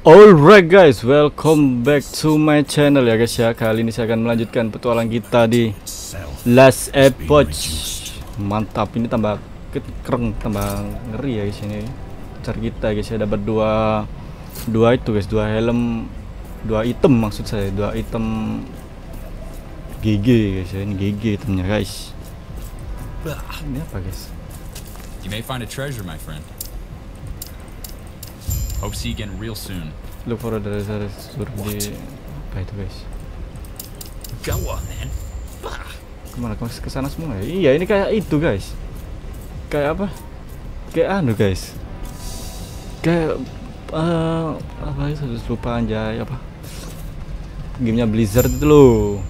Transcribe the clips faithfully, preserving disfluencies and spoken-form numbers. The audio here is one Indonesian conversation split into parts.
Alright guys, welcome back to my channel ya guys ya. Kali ini saya akan melanjutkan petualang kita di Last Epoch. Mantap, ini tambah keren, tambah ngeri ya guys ini. Car kita guys ya, dapat dua dua itu guys, dua helm, dua item maksud saya, dua item G G guys ya. Ini G G itemnya guys. Ini apa guys? You may find a treasure, my friend. Hope see you again real soon. Look for the resource di apa itu guys? Go on then. Kemana? Ke sana semua ya? Iya, ini kayak itu guys. Kayak apa? Kayak anu guys. Kayak uh, apa itu? Lupa anjay apa? Gamenya Blizzard itu loh.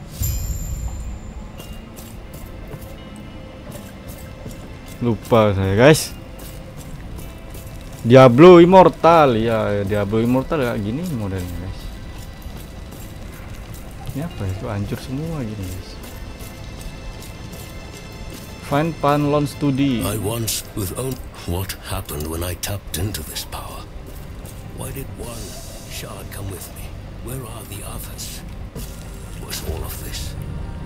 Lupa saya guys. Diablo Immortal ya, Diablo Immortal kayak gini modelnya guys. Ini apa itu, hancur semua gini guys. Find Panlon Study. I once with own what happened when I tapped into this power. Why did one shard come with me? Where are the others? What's all of this?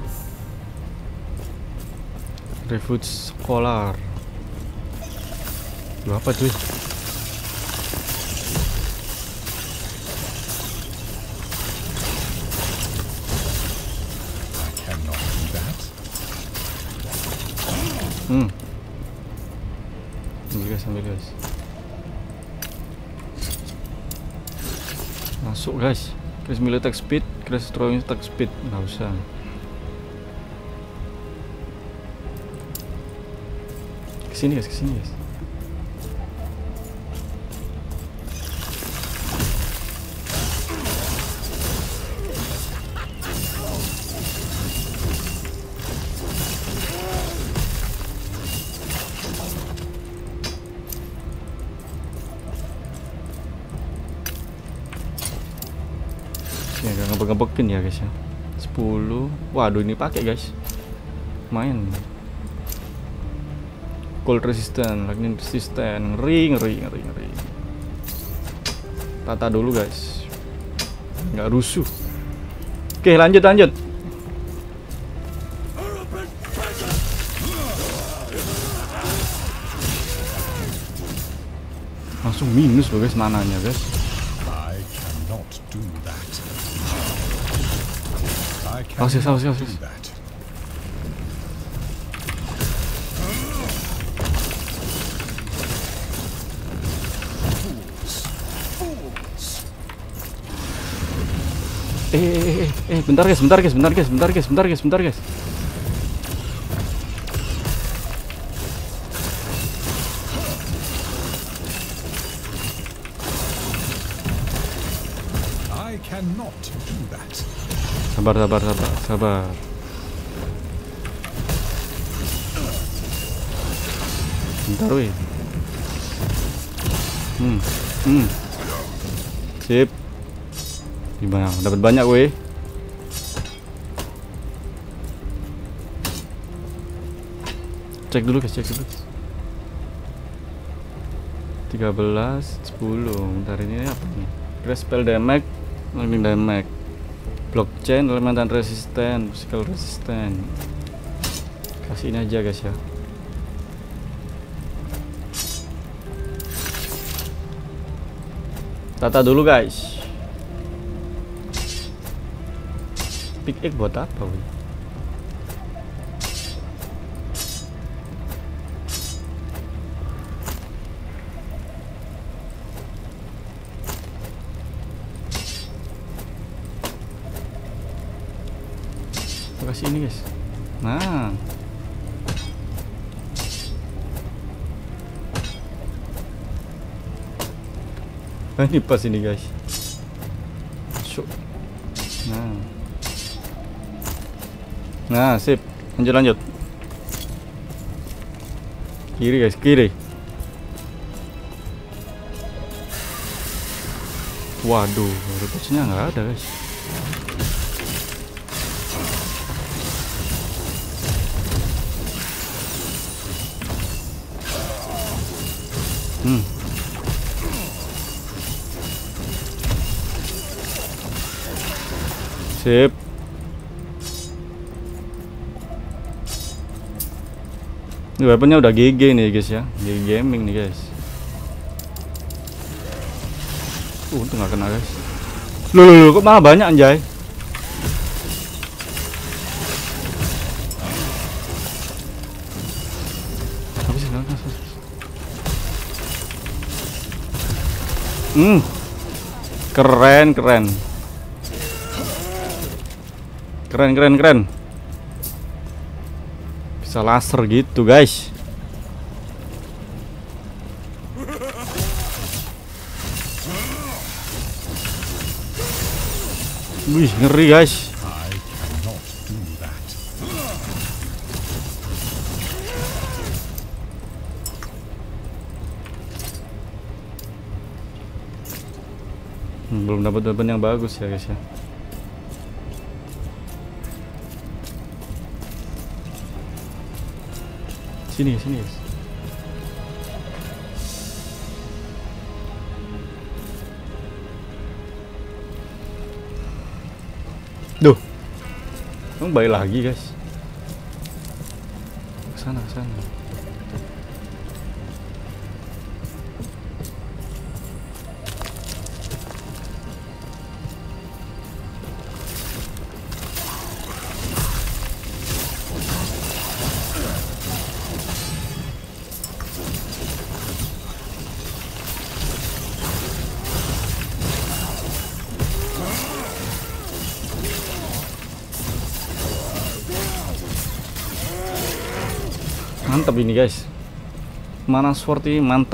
Refuge Scholar. Lu apa cuy? Hmm. Ambil guys, ambil guys. Masuk guys. Chris Miller attack speed, Chris throwing attack speed, nggak usah. Kesini guys, kesini guys. Ya gak ngebek-ngebekin ya guys ya. Sepuluh. Waduh, ini pakai guys. Main. Cold resistant, lightning resistant. Ngeri, ngeri, ngeri, ngeri. Tata dulu guys. Nggak rusuh. Oke, lanjut, lanjut. Langsung minus loh guys mananya guys. Awas, awas, awas. Eh, eh, eh, eh, bentar guys, bentar guys, bentar guys, bentar guys, bentar guys, bentar guys. I cannot do that. Sabar, sabar, sabar, sabar. Bentar weh. Hmm, hmm. Sip. Gimana? Dapat banyak weh. Cek dulu guys, cek dulu. tiga belas, sepuluh. Bentar, ini apa nih? Crash spell damage, lightning damage. Blockchain, elementan resisten, physical resisten. Kasih ini aja guys ya. Tata dulu guys. Pick egg buat apa wih? Kasih ini guys. Nah, nah ini pas ini guys. Masuk. Nah, nah sip. Lanjut, lanjut. Kiri guys, kiri. Waduh, repotnya nggak ada guys. Hmm. Sip. Ini weaponnya udah G G nih guys ya, G G gaming nih guys. Uh, untung gak kena guys. Loh, loh, loh, kok malah banyak anjay. Hmm, keren keren, keren keren keren. Bisa laser gitu guys. Wih, ngeri guys. I cannot do that. Hmm, belum dapat weapon yang bagus ya guys ya. Sini sini guys. Duh, emang balik lagi guys. Kesana kesana. Mantap ini guys, mana sword ini mantep.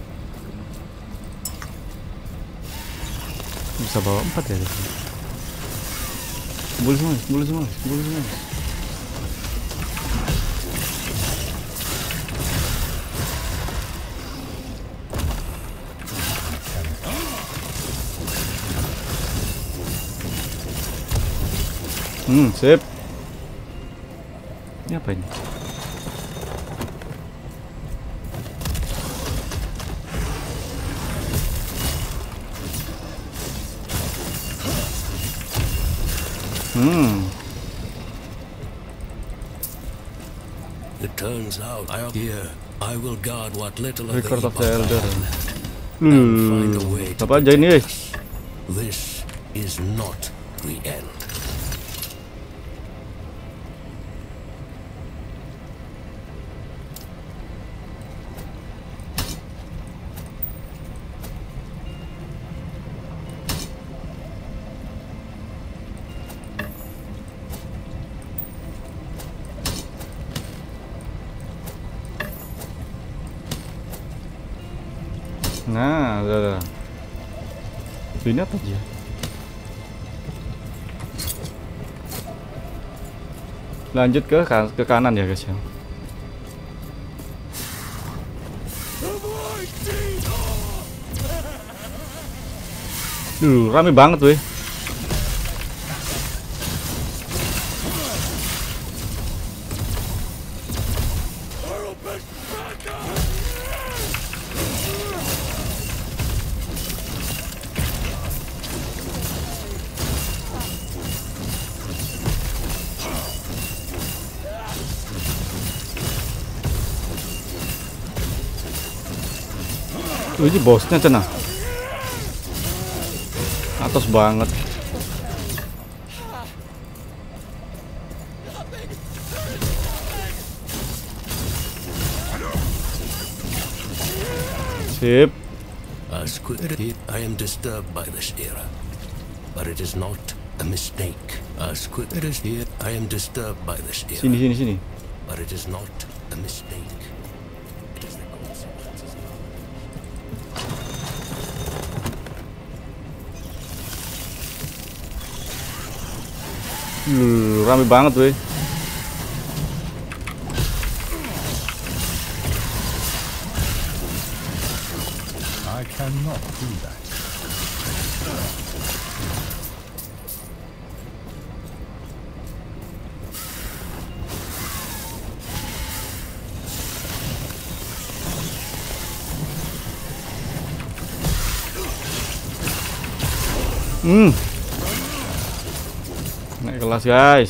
Bisa bawa empat ya guys. Boleh semua, boleh semua, boleh semua. Hmm, sip. Ini apa ini? Hmm. It turns out I am here. I will guard what little of Record the of the Epoch I Elder. have left, and find a Hmm. way to Apa aja ini guys? This is not the end. Nah, udah, udah. Ini apa aja? Lanjut ke kan ke kanan ya guys ya. Duh, rame banget weh. Ini bosnya cenah. Atas banget. Sip. As quickly I am disturbed by this era, but it is not a mistake. As quick as here I am disturbed by this era, Sini sini sini. but it is not a mistake. It is the consequences. Duh, rame banget weh. I cannot do that. Hmm. Naik kelas guys.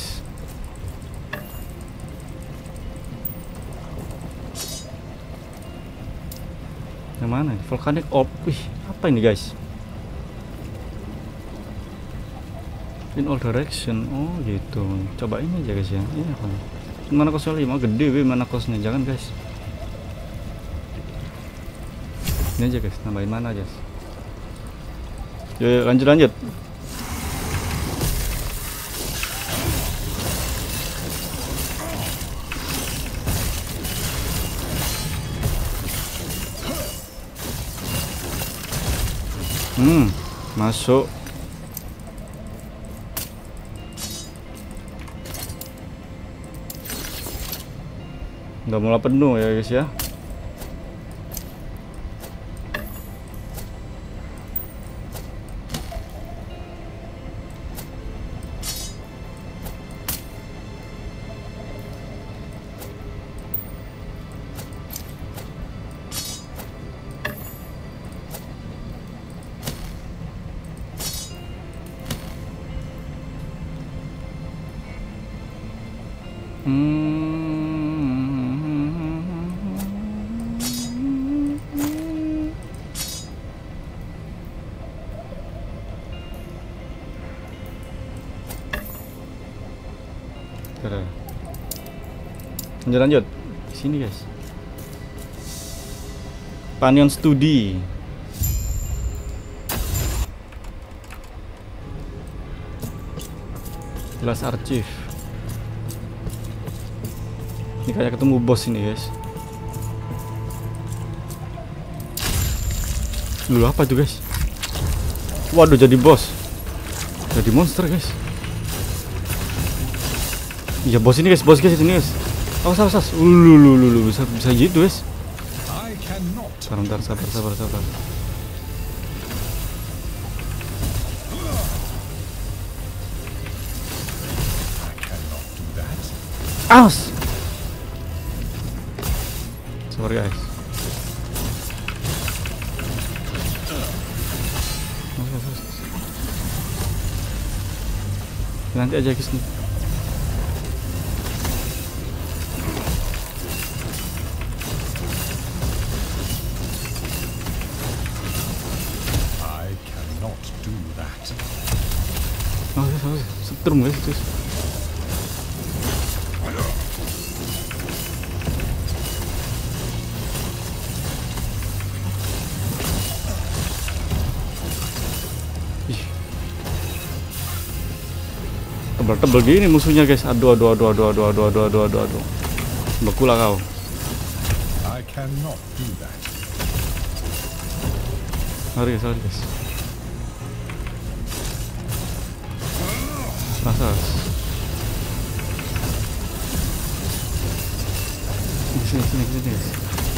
Yang mana? Volcanic orb. Wih, apa ini guys? In all direction. Oh gitu. Coba ini aja guys ya. Iya kan. Mana kosnya lima gede weh, mana kosnya, jangan guys. Ini aja guys, nambahin mana aja. Yuk, yuk lanjut lanjut. Hmm, masuk. Udah mulai penuh ya guys ya. Lanjut lanjut sini guys. Panion Studi. Glass Archive. Ini kayak ketemu bos ini guys. Dulu apa tuh guys? Waduh, jadi bos. Jadi monster guys. Iya bos ini guys, bos guys ini guys. Awas awas awas. Ulu lu lu lu bisa bisa gitu guys. Sabar bentar, sabar sabar sabar. Awas. Sabar guys. Nanti aja guys nih. Setrum guys itu. Ih. Tebel-tebel gini musuhnya guys. Aduh aduh aduh aduh aduh aduh aduh aduh aduh aduh. Beku lah kau. I cannot do that. Sorry guys, sorry guys. Masa sini sini sini guys.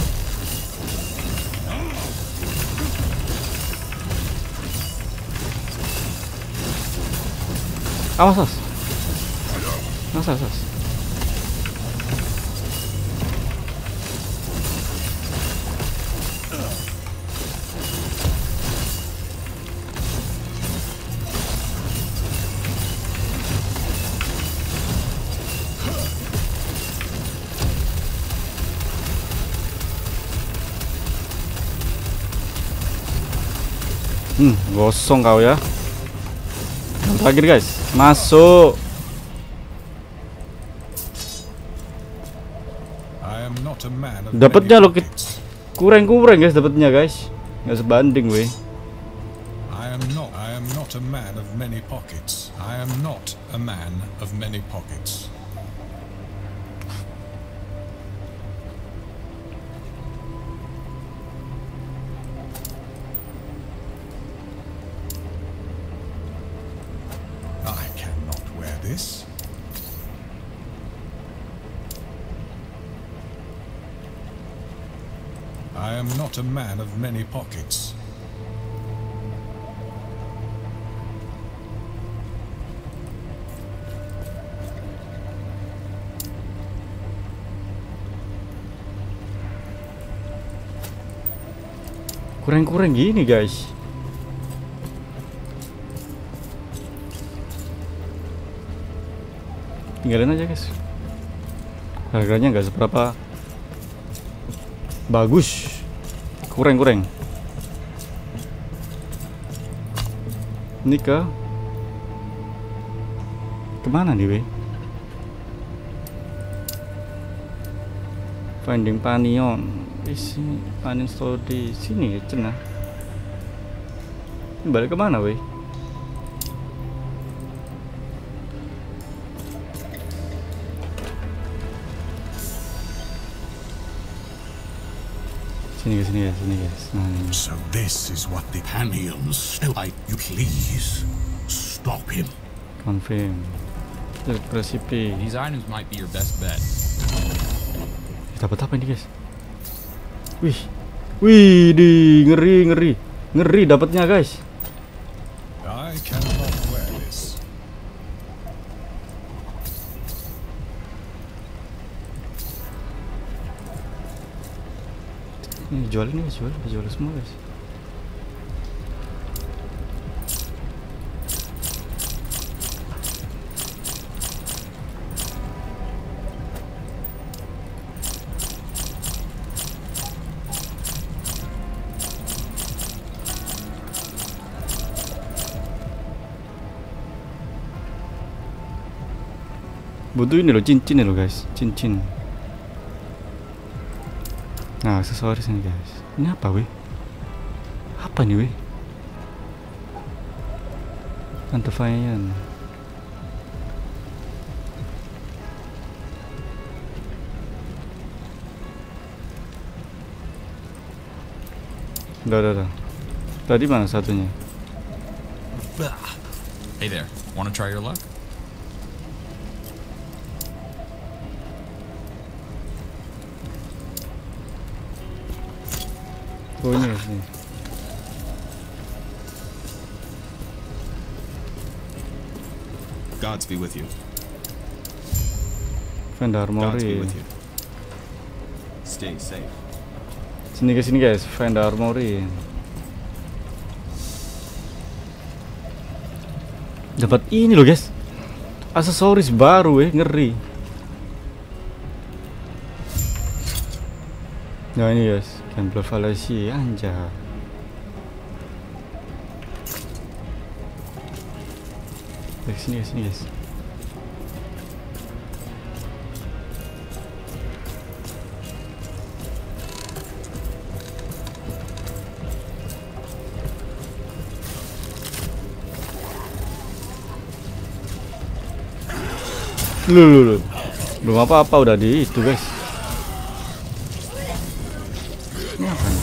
Awas awas. Awas awas. Hmm, gosong kau ya. Yang terakhir guys, masuk. Dapatnya lo kurang-kurang guys, dapatnya guys. Nggak sebanding weh. I am not I am not a man of many pockets. I am not a man of many pockets. This? I am not a man of many pockets. Kurang-kurang gini guys. tinggalin aja guys, harganya nggak seberapa bagus, kurang-kurang. Ini ke kemana nih weh? Finding Panion, isi Panion store di sini ya cenah. Ini balik kemana weh? Sini guys, sini guys, sini guys. Nah, ini. So this is what the Panions like. You please stop him. Confirm. Resipi. These items might be your best bet. Dapat apa ini guys? Wih, wih, di ngeri, ngeri, ngeri dapatnya guys. I cannot wear this. Ini jual ini, jual, jual semua guys. Butuh ini loh, cincin loh guys, cincin. Nah, aksesoris ini guys. Ini apa weh? Apa nih weh? Antifian. Udah, udah, udah. Tadi mana satunya? Hey there, wanna try your luck? Oh ini guys nih. Gods be with you. Vendor Gods be Mori. with you. Stay safe. Sini ke sini guys, Vendor Mori. Dapat ini loh guys. Aksesoris baru eh, ngeri. Nah ini guys, Gambler Fallacy anjay. Baik sini guys, sini guys. Lu lu lu. Belum apa-apa udah di itu guys. Ini apa nih?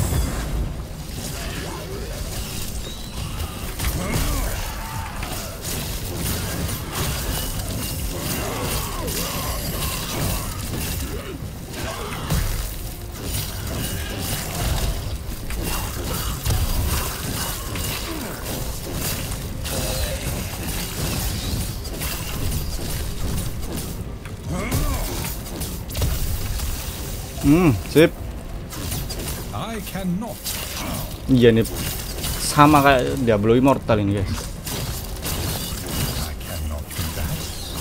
Hmm, sip. I cannot. Iya nih, sama kayak Diablo Immortal ini guys. I cannot do that.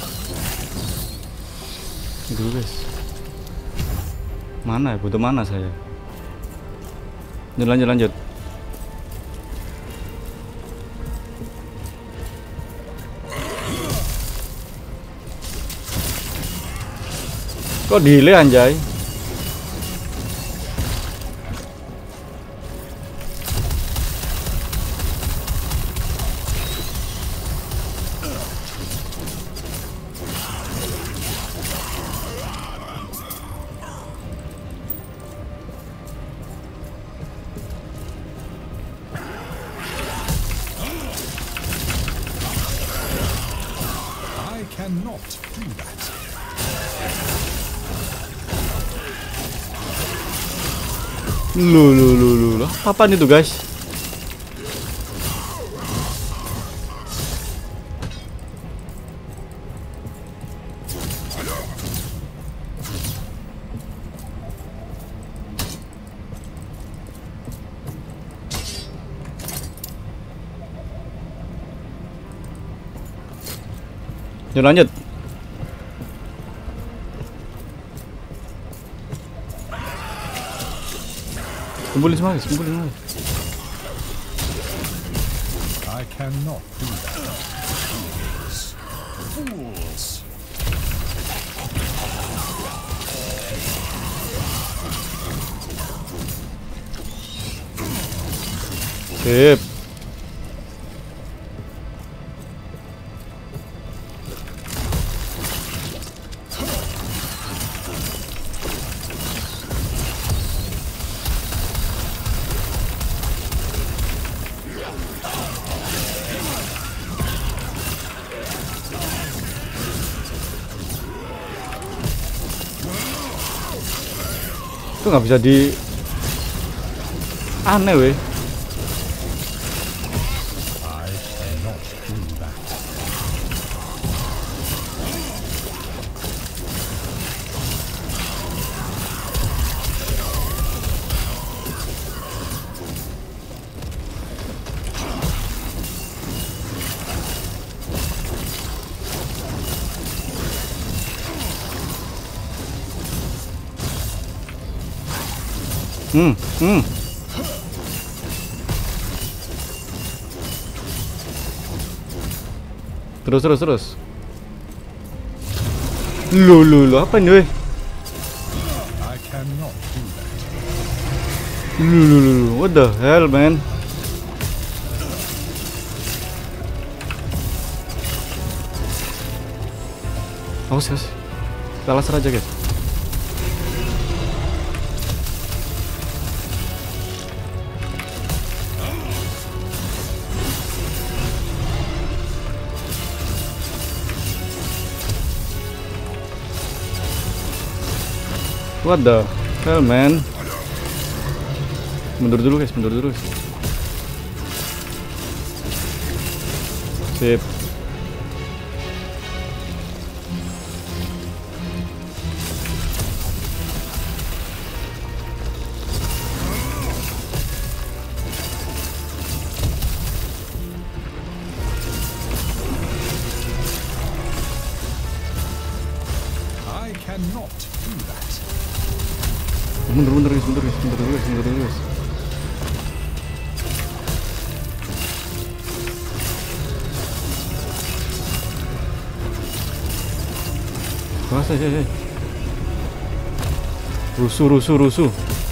Itu guys. Mana ya? Butuh mana saya? Lanjut, lanjut, lanjut. Kok delay anjay? I cannot do that. Lu lu lu lu lu. Apaan itu guys? Yuk lanjut. Kumpulin semua guys, kumpulin semua. I cannot do that. Fools. Sip. Itu nggak bisa di aneh weh. I cannot do that. Hmm, hmm. Terus, terus, terus. Lu, lu, lu, apa ini weh? I cannot do that. Lu, lu, lu, lu, what the hell, man? Awas, awas. Kita laser aja, guys. What the hell, man? Mundur dulu guys, mundur dulu guys. Sip. I cannot do that. Mundur, mundur guys, mundur guys, mundur dulu guys, mundur dulu guys. Awas aja, aja. Rusuh, rusuh, rusuh.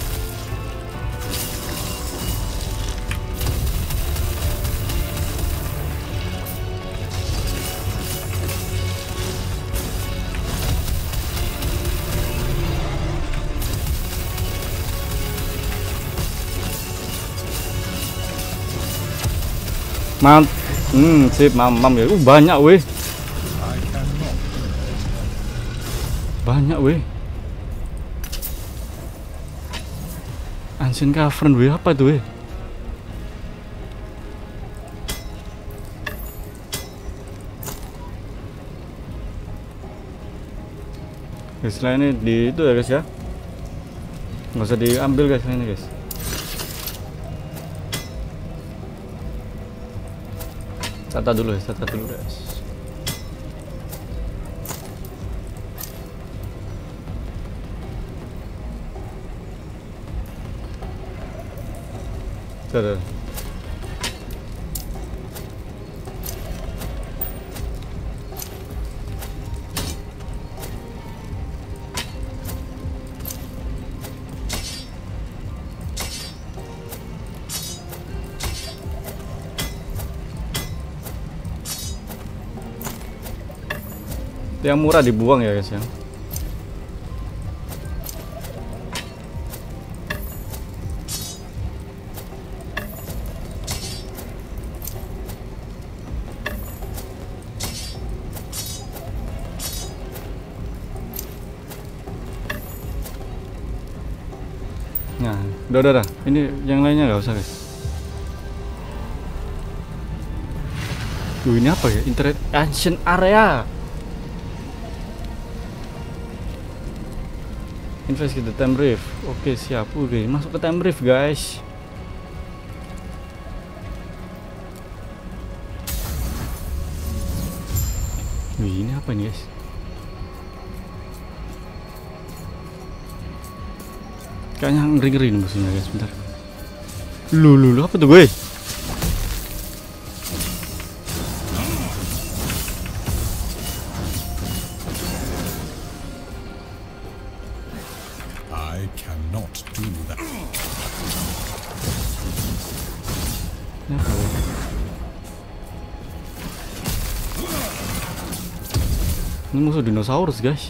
Mant, hmm, sip, mamam ya. Uh, banyak weh, I cannot. banyak weh. Ancient Cavern weh, apa itu weh? Guys, lainnya di itu ya guys ya. Nggak usah diambil guys, lainnya guys. Catat dulu ya, catat dulu guys. Catat. Yang murah dibuang ya guys ya. Nah, udah, udah, udah. Ini yang lainnya nggak usah guys. Duh, ini apa ya? Internet Ancient Area. Investigate the Time Rift. Oke, siap. Udah masuk ke Time Rift guys. Wih, ini apa ini guys? Kayaknya ngeri-ngeri nih musuhnya guys. Bentar. Lu lu lu apa tuh gue? I cannot do that. Ini apa gue? Ini musuh dinosaurus guys.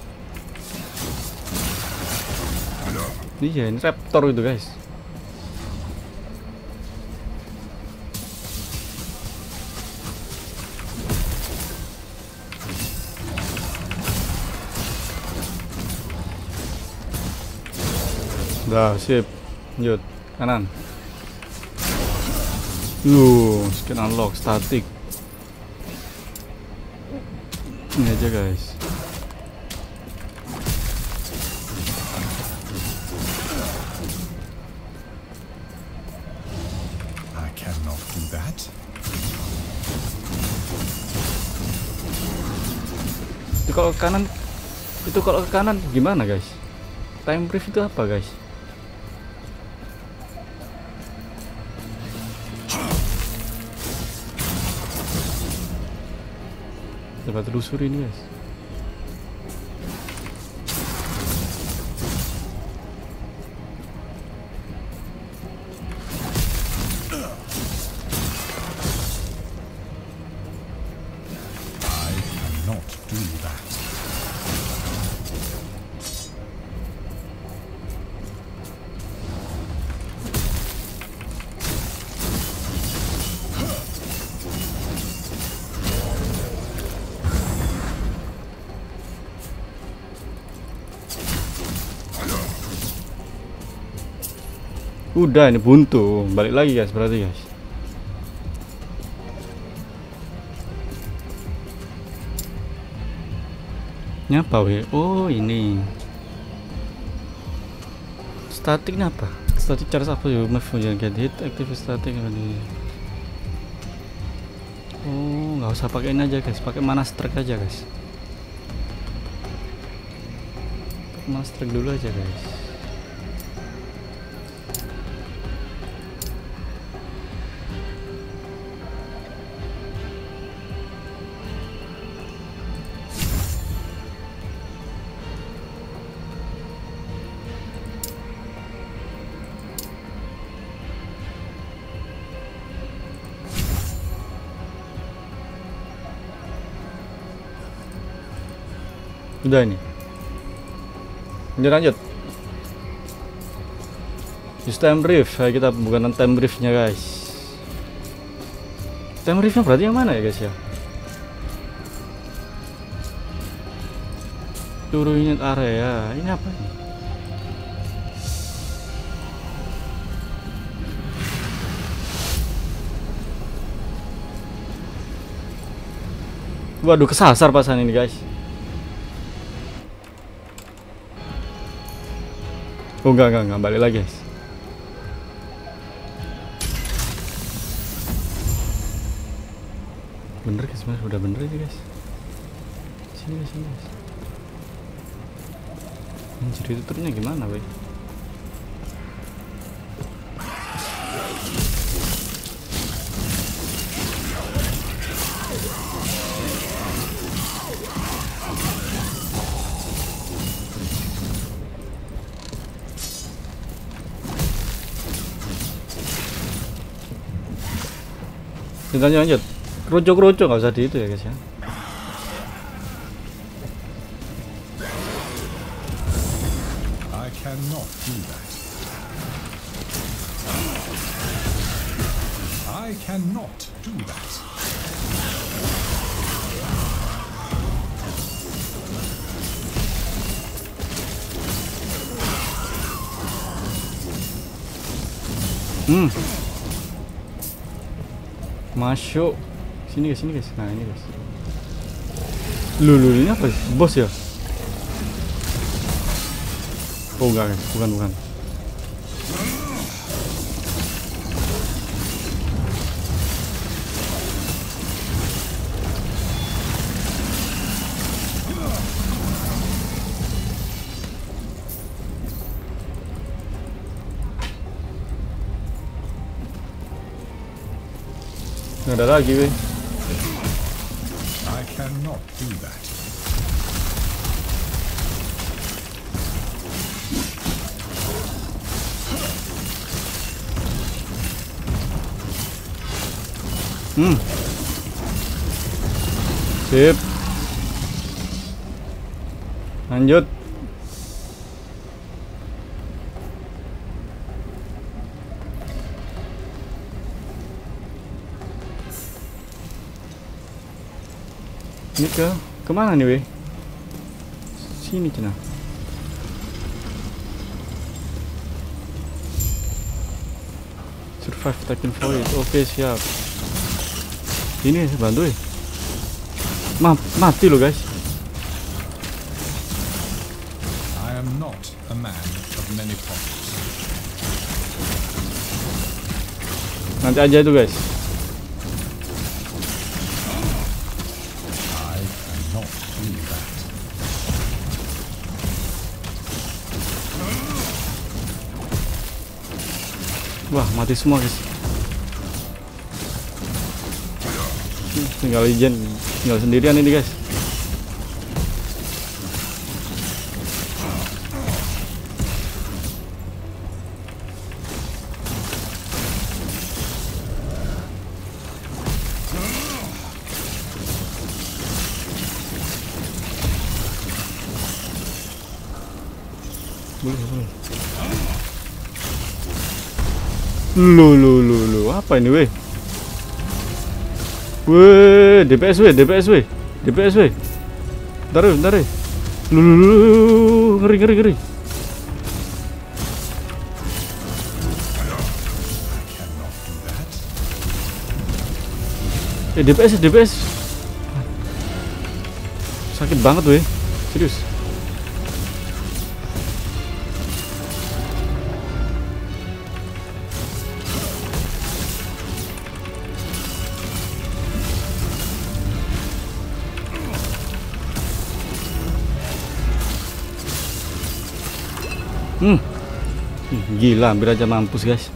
Iya ini raptor itu guys. Udah sip, lanjut kanan. Yuh, skin unlock static. Ini aja guys. I cannot do that. Itu kalau ke kanan, itu kalau ke kanan gimana guys? Time brief itu apa guys? Coba telusuri ini guys. I cannot do that. Udah ini buntu, balik lagi guys berarti guys. Nyapa we? Oh ini statik apa? Statik charge apa ya? Move jangan get hit, active static ini. Oh nggak usah pakai ini aja guys, pakai mana strike aja guys. Pakai mana strike dulu aja guys. Udah ini. Lanjut lanjut. Use time brief. Ayo kita bukan time briefnya guys. Time briefnya berarti yang mana ya guys ya? Seluruh unit area. Ini apa nih? Waduh kesasar pasan ini guys. Oh enggak, enggak, enggak, balik lagi guys. Bener guys, sebenarnya udah bener ini guys. Sini guys, sini guys. Anjir itu truknya gimana boy? Lanjut lanjut, kerucuk-kerucuk nggak usah di itu ya guys ya. I cannot do that. I cannot do that. Hmm. Masuk sini guys, sini guys. Nah ini guys. Lulu ini apa sih? Bos ya? Oh enggak guys, bukan bukan. Nggak ada lagi, weh. I cannot do that. Hmm. Sip. Lanjut. Ini ke kemana nih, weh? Sini cina. Survive taking void. Oke, siap. Ini bantu, weh. Ma mati lo, guys. I am not a man of many pockets. Nanti aja itu, guys. I cannot do that. Wah, mati semua, guys. Tinggal Legend, tinggal sendirian ini, guys. Lu lu lu lu apa ini, weh? Weh, D P S weh, D P S weh, D P S weh. Bentar, weh, bentar, weh. Lu lu lu, ngeri ngeri ngeri. Eh, D P S, D P S. Sakit banget, weh. Serius. Hmm, gila, hampir aja mampus, guys.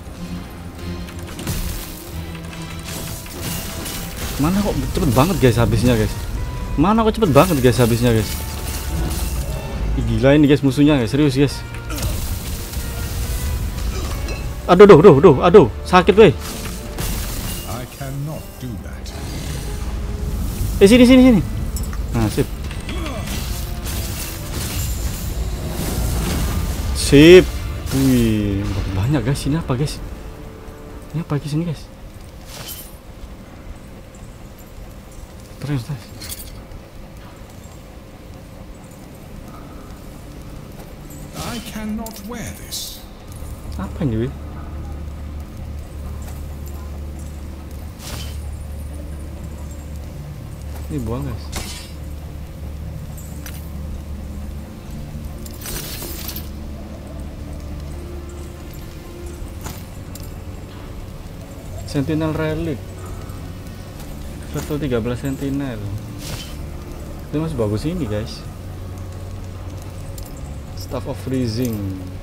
Mana kok cepet banget, guys, habisnya, guys. Mana kok cepet banget, guys, habisnya, guys. Ih, gila ini, guys, musuhnya, guys, serius, guys. Aduh, aduh, aduh, aduh, aduh, sakit, weh. I cannot do that. Eh, sini, sini, sini. Nah, sip. Sip. Wih, banyak, guys. Ini apa, guys? Ini apa, guys, ini, guys? Terus, terus. I cannot wear this. Apa ini, weh? Ini buang, guys. Sentinel relic level tiga belas sentinel. Itu masih bagus ini, guys. Staff of freezing.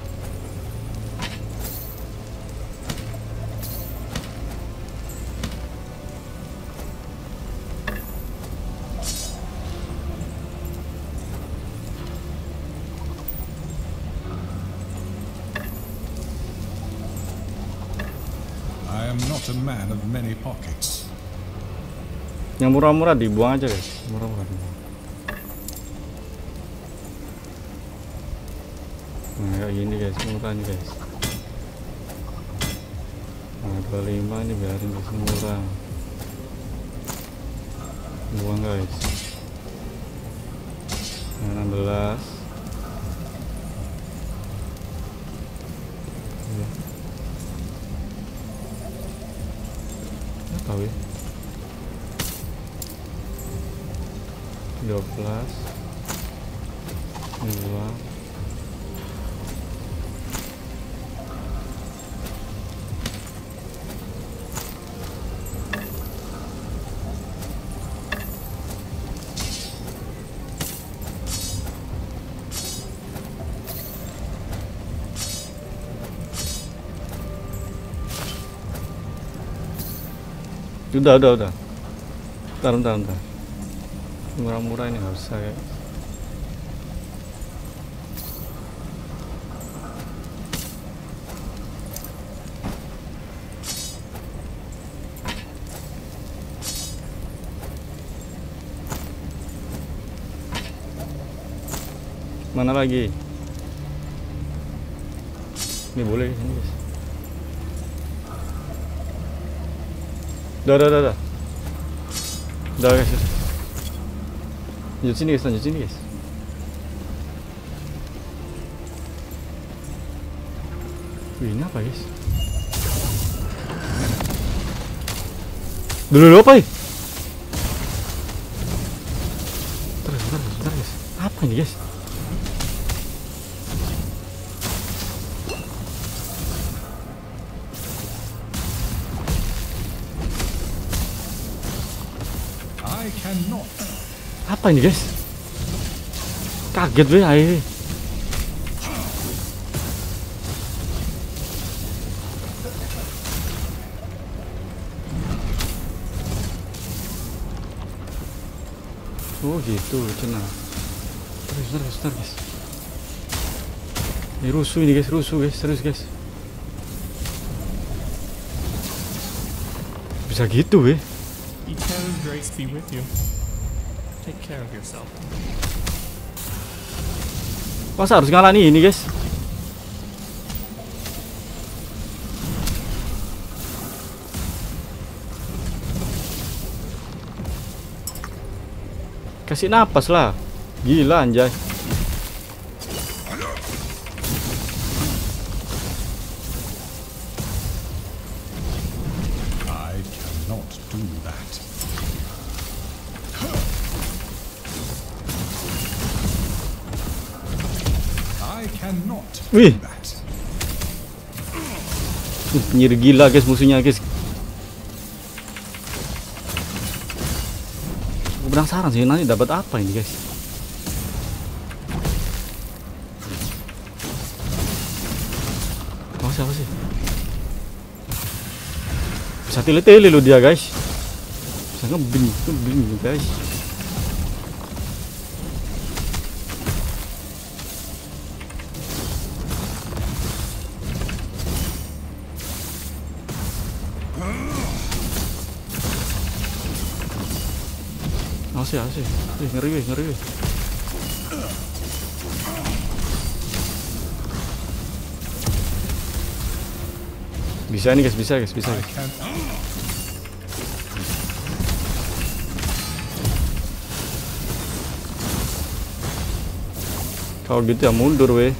I am not a man of many pockets. Yang murah-murah dibuang aja, guys. Murah-murah dibuang. Nah, kayak gini, guys, murah nih, guys. Nah, dua puluh lima ini biarin, guys, murah. Buang, guys. Nah, enam belas. Ya. Apa, weh? dua belas dua Udah, udah, udah. Bentar, bentar, bentar. Murah-murah ini nggak usah ya. Mana lagi? Ini boleh di sini, guys. Udah, udah, udah, udah. Udah, guys. Lanjut sini, guys. Lanjut sini, guys. Wih, ini apa, guys? Dulu, dulu apa, ya? Bentar, bentar, bentar, guys. Apa ini, guys? I cannot. Apa ini, guys? Kaget weh air. Oh gitu, cina. Terus, terus, terus, guys. Ini rusuh ini, guys, rusuh, guys, terus, guys. Bisa gitu, weh. Eternal grace be with you. Take care of yourself. Masa harus ngalani ini, guys? Kasih napas lah. Gila anjay. I cannot do that. I cannot Wih. do that. Uh, penyihir gila, guys, musuhnya, guys. Aku penasaran sih nanti dapat apa ini, guys. Apa sih, apa sih? Bisa tele-tele lo dia, guys. Bisa ngebing, ngebing, guys. Asih, asih. Wih, ngeri, wih, ngeri, wih. Bisa nih, guys, bisa, guys, bisa, I guys. can. Kalau gitu ya mundur, weh.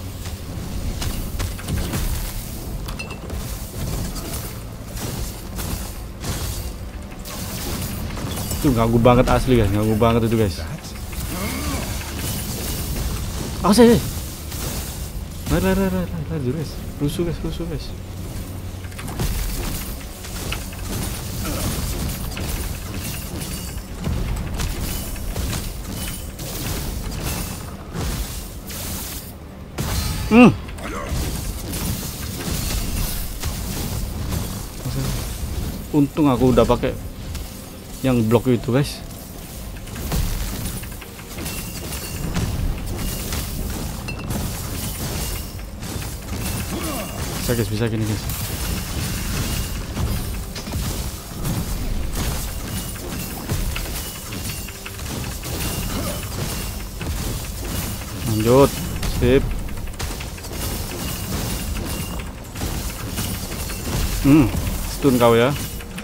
Itu ganggu banget asli, guys, ganggu banget itu, guys. Oh, sih. Lari, lari, lari, lari, lari, guys. Rusuh, guys, rusuh, guys. Hmm. Untung aku udah pakai yang blok itu, guys. Bisa, guys, bisa gini, guys. Lanjut, sip. Hmm, stun kau ya.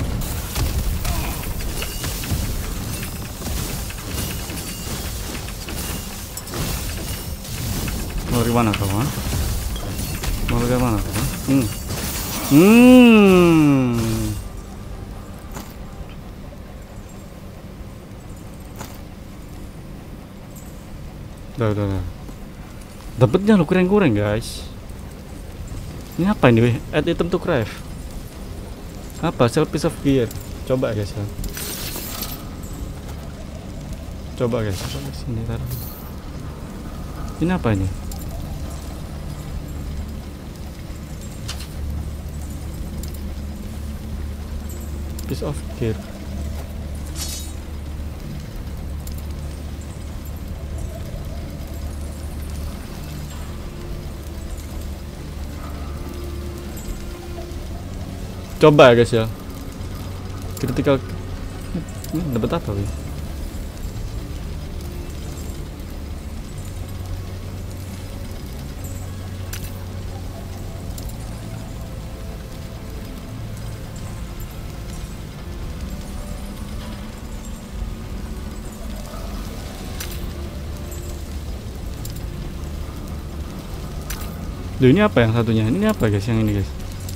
Mau dari mana kau, ha? Mau dari mana kau, ha? Hmm. Hmm. Udah, udah, udah. Dapatnya lo kurang-kurang, guys. Ini apa ini, weh? Add item to craft. Apa? Sell piece of gear. Coba, guys, ya. Coba, guys. Coba sini taruh. Ini apa ini? Piece of gear. Coba ya guys ya. Critical. Ini dapat apa ya? Loh, ini apa yang satunya? Ini apa guys yang ini guys?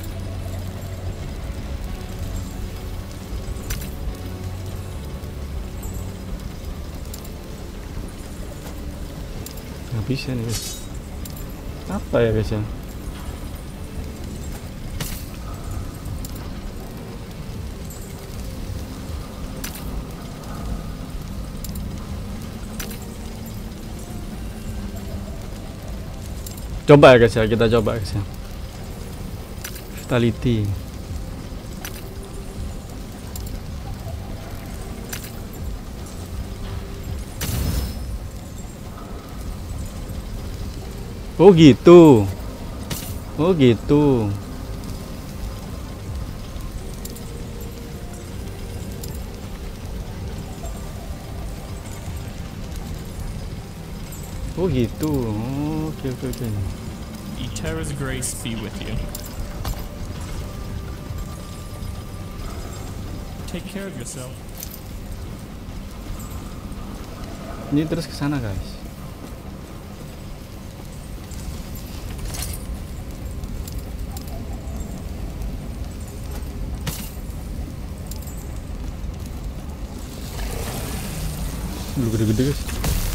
Nggak bisa nih guys. Apa ya guys ya? Coba ya guys ya, kita coba guys ya. Vitality. Oh gitu. Oh gitu. Oh gitu. Oh, oke oke oke. Eterra's grace be with you. Take care of yourself. Ini terus ke sana guys. Lu gede-gede guys.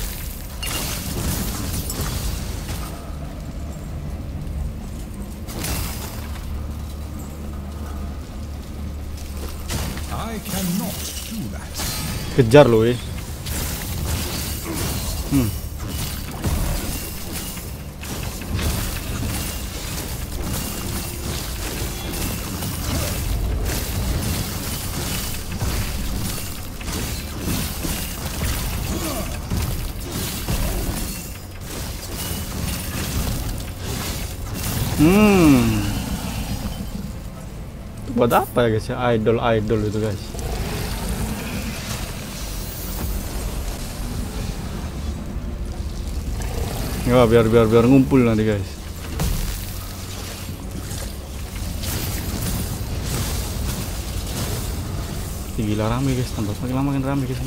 I cannot do that. Kejar lo eh. Hmm. Hmm. Itu buat apa ya guys ya? Idol idol itu guys. Ya biar biar biar ngumpul nanti guys. Gila rame guys, tambah makin lama makin rame guys.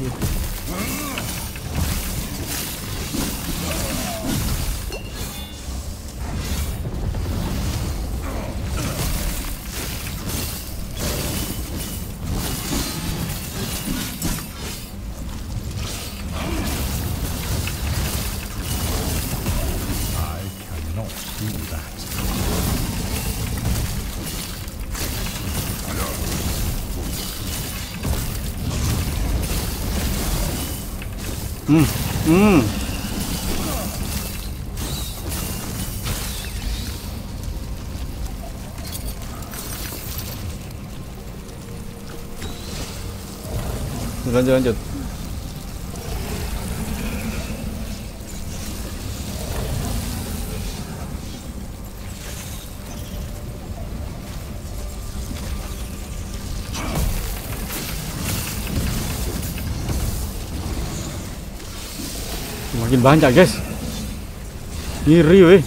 Hmm, hmm. Lanjut lanjut. Makin banyak guys. Ngiri weh.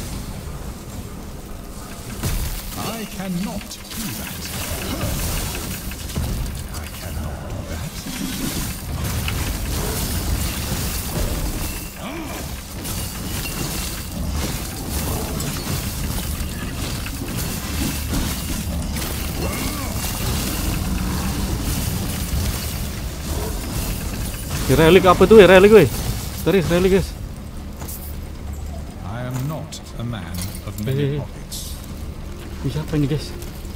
I cannot do that. I cannot do that. Relik apa tuh ya relik weh? Sorry, relik guys. I am not a man of many pockets. Ini siapa ini guys?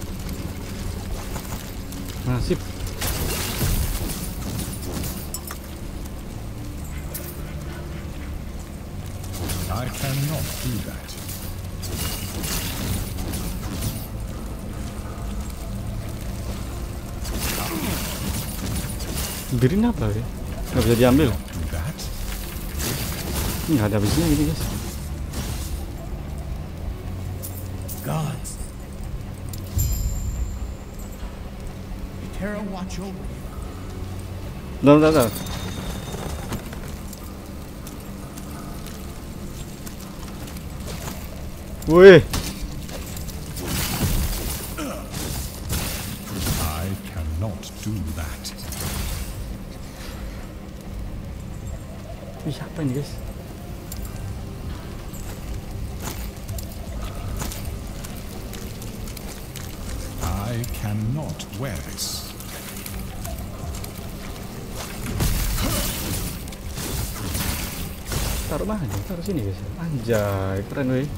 Nasib. I cannot do that. Birin apa ya? Nggak bisa diambil. Do that. Ini nggak ada habisnya gitu guys. Gods. Terra watch over you. Bentar, bentar, bentar. Wih, I cannot do that. wih siapa ini guys? I cannot wear this. Taruh mana? Taruh sini guys. Anjay, keren weh.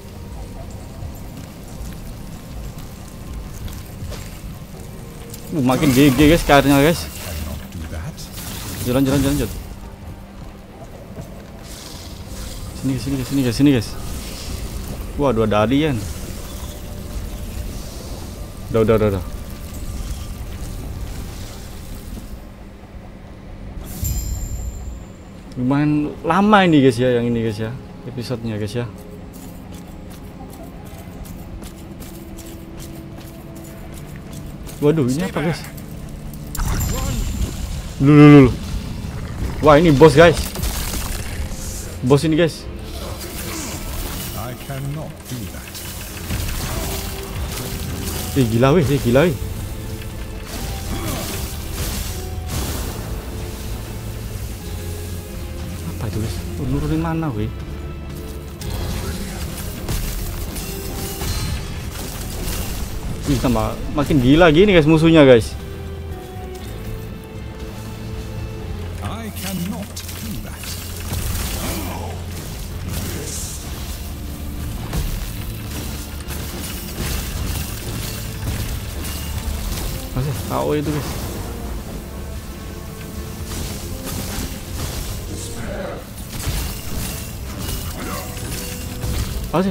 Uh, makin G G guys karnya guys. Cannot do that. Jalan jalan jalan jalan. Sini guys, sini guys, sini guys, sini guys. Wah, dua dalian. Udah, udah, udah, udah. Lumayan lama ini guys ya, yang ini guys ya, episodenya guys ya. Waduh, ini apa guys? Lulu, lulu. Wah, ini bos guys. Bos ini guys. I cannot do that. Eh gila weh, eh gila weh. Apa itu guys? Oh, nurunin mana weh? Wih, tambah makin gila gini guys musuhnya guys. I cannot do that. Masih K O itu guys. Masih.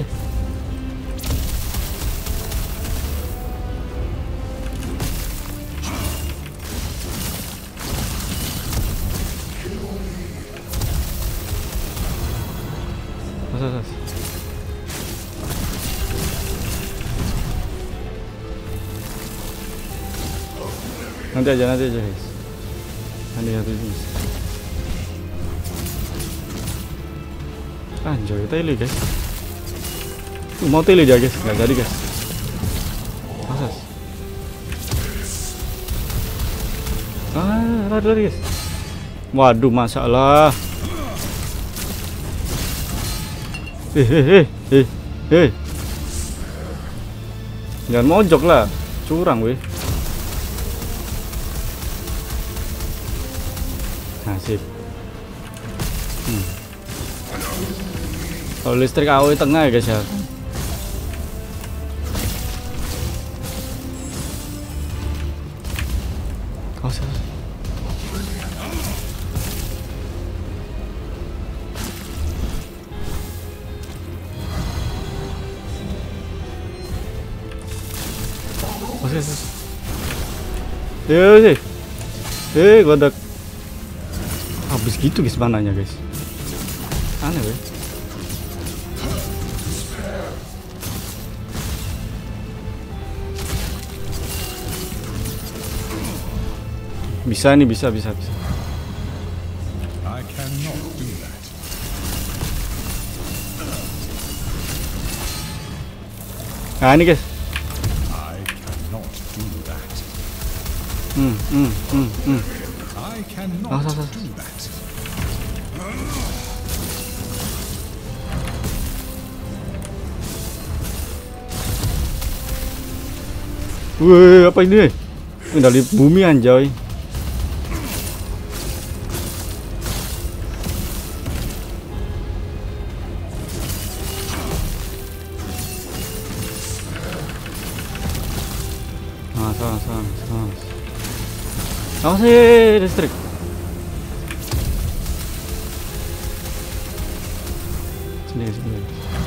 Masih, masih. Nanti aja, nanti aja guys. Nanti satu ini. Anjay, tele guys. Uh, mau tele dia guys, nggak jadi guys. Masa? Ah, lari lari guys. Waduh, masalah. Eh, eh, eh, eh, eh. Jangan mojok lah, curang weh. Nasib. Hmm. Kalau listrik A O E tengah ya guys ya. Oh, salah. Oh, salah, salah. Ya sih. Eh, godak. Habis gitu guys mananya guys. Aneh weh. Bisa nih, bisa, bisa, bisa. I cannot do that. Nah ini guys. I cannot do that. Hmm, hmm, hmm, hmm. I cannot Oh, salah, salah. do that. Wih, apa ini? Ini dari bumi anjay. Ah, salah, salah, salah. Apa sih listrik? Sini, sini.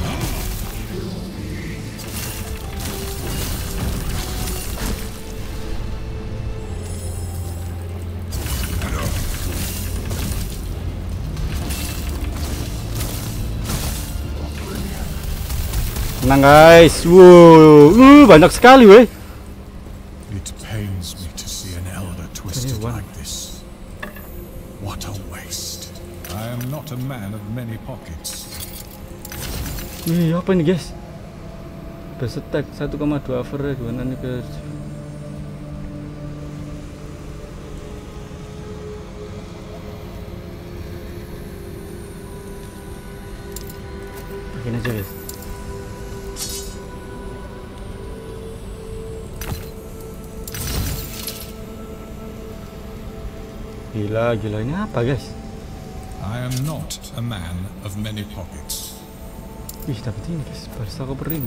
Tenang guys, wow, uh, banyak sekali weh. It pains me to see not a man of many pockets. Wih, apa ini guys? Best attack satu koma dua average, mana nih guys? Pakai aja guys. Gila, gila, ini apa guys? I am not a man of many pockets. Ih, dapat ini guys, Barca Copering.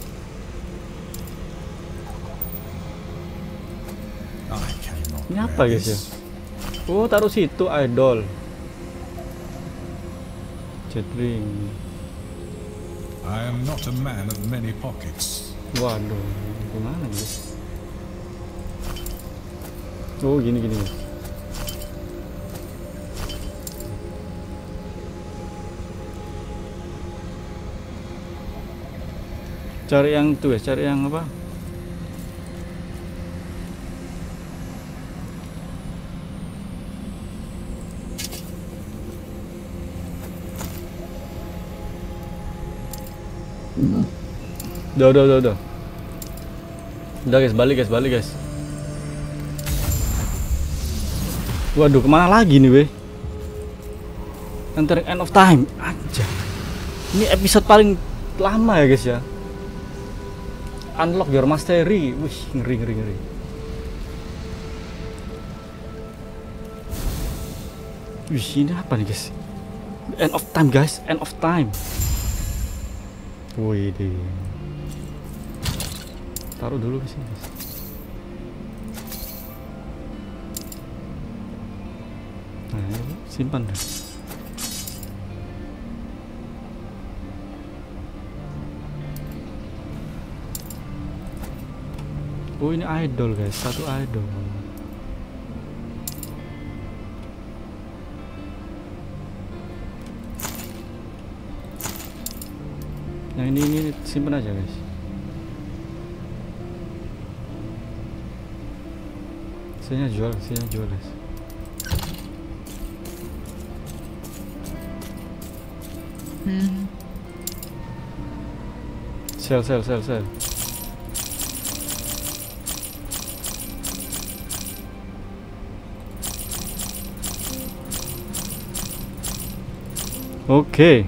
I cannot Ini wear apa guys ya? this. Oh, taruh situ idol. Jetling. I am not a man of many pockets. Waduh, gimana guys? Oh, gini gini. Cari yang itu ya, cari yang apa? Udah, udah, udah, udah. Udah guys, balik guys, balik guys. Waduh, kemana lagi nih weh? Entering end of time. Aja. Ini episode paling lama ya guys ya. Unlock your mastery. Wih, ngeri, ngeri, ngeri. Wih, ini apa nih guys? End of time guys, end of time. Wih deh. Taruh dulu ke sini guys. Nah, ini simpan deh. Oh, ini idol guys, satu idol. Nah, ini ini simpan aja guys. Saya jual, saya jual guys. Sell, sell, sell, sell. Oke. Okay.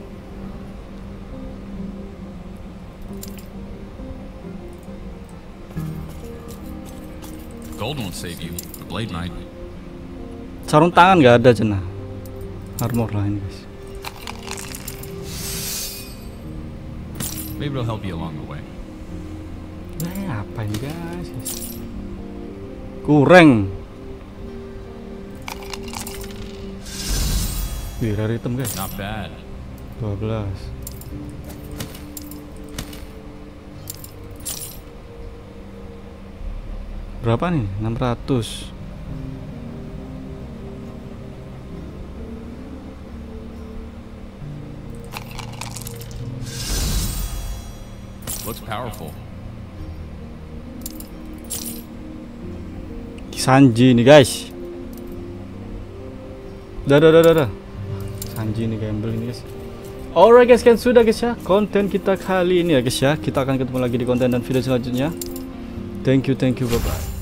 Gold won't save you. The blade might. Sarung tangan nggak ada cenah. Armor lah ini guys. Maybe it'll help you along the way. Nah, apa ini guys? Kurang. Wih, rare item guys. Not bad. dua belas. Berapa nih? enam ratus. Looks powerful. Sanji nih guys. Dah, dah, dah, dah, dah. Sanji nih gamble ini guys. Alright guys, kan sudah guys ya konten kita kali ini ya guys ya. Kita akan ketemu lagi di konten dan video selanjutnya. Thank you, thank you, bye bye.